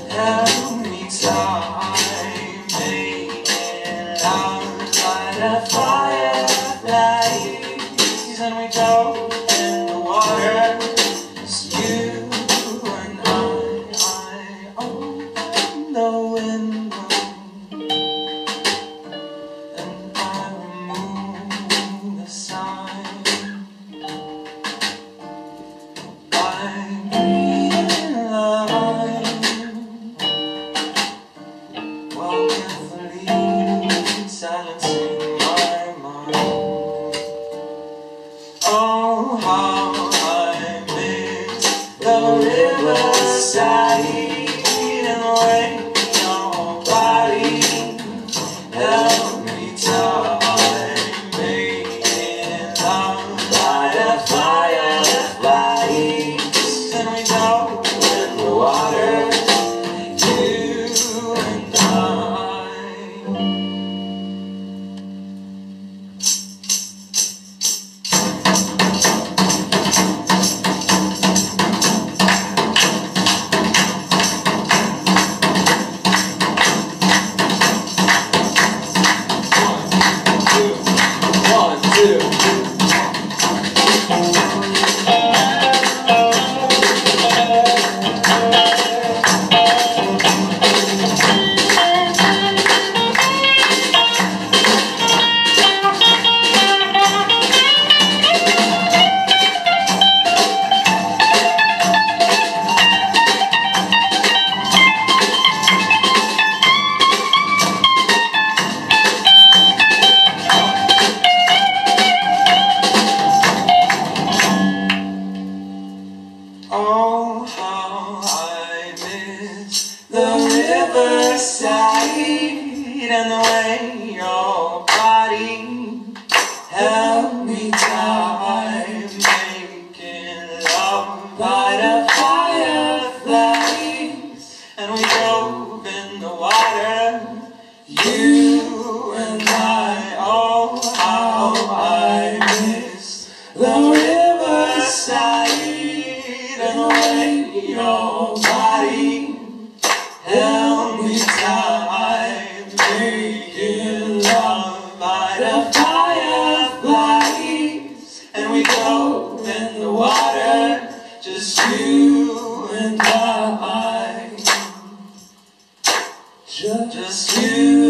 held me tight, making love by the fireflies, and we dove in the water. Just you and I opened the window, and I removed the sign. I'm breathing life while carefully silencing my mind. Oh, how I miss the riverside and the way your body held me tight, making love by the fireflies, and we dove in the water, you and I. One, two. Oh, how I miss the riverside and the way your body held me tight, making love by the fireflies, and we dove in the water, you and I. Oh, how I miss the riverside and the way your body held me tight, making love by the fireflies, and we dove in the water, just you and I, just you.